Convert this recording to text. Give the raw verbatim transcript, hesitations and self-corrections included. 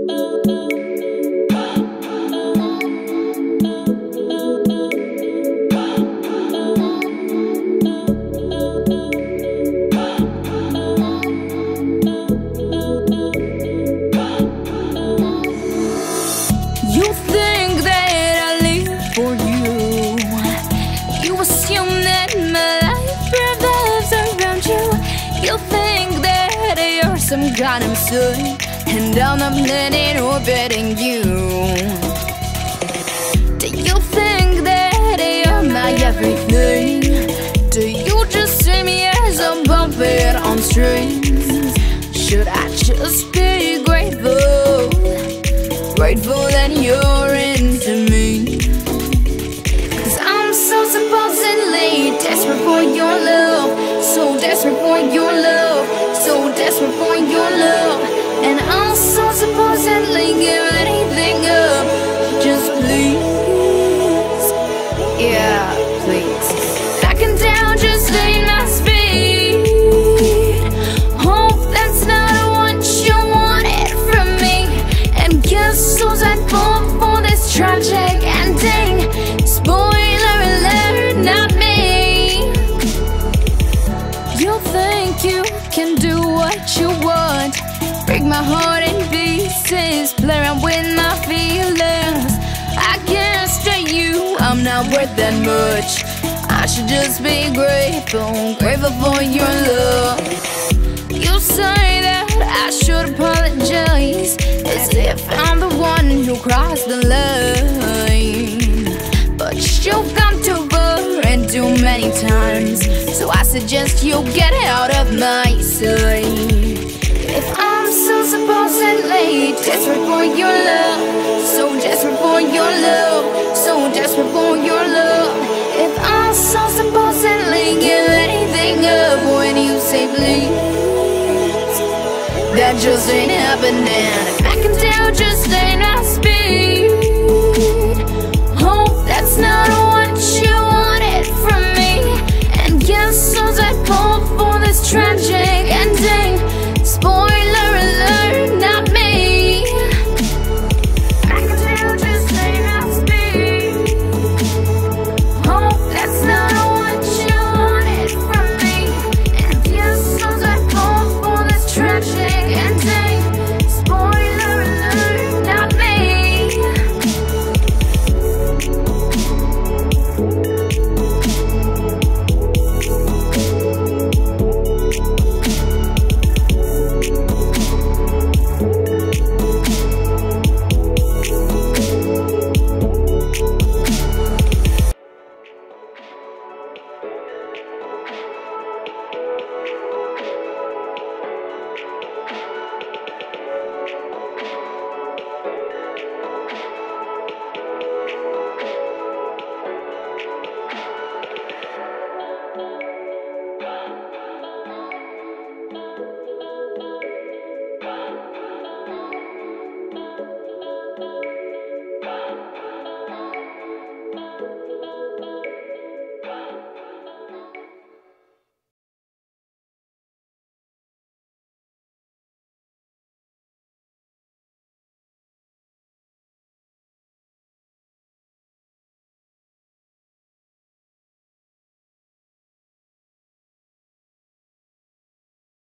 You think that I live for you. You assume that my life revolves around you. You think that you're some kind of sun, and I'm a planet orbiting you. Do you think that you're my everything? Do you just see me as a puppet on strings? Should I just be grateful? Grateful that you're into me, 'cause I'm so supposedly desperate for your love. So desperate for your love. So desperate for your love. And I'm so supposedly give anything up. Just please, yeah, please. Backing down, just ain't my speed. Hope that's not what you wanted from me. And guess who's at fault for this tragic ending? Spoiler alert, not me. You think you can do what you want, break my heart in pieces, play around with my feelings. I can't stray you, I'm not worth that much. I should just be grateful, grateful for your love. You say that I should apologize, as if I'm the one who crossed the line. But you've gone too far and too many times, so I suggest you get out of my sight. If I'm so supposedly desperate for your love, so desperate for your love, so desperate for your love. If I'm so supposedly give anything up when you say please, that just ain't happening. Backing down, just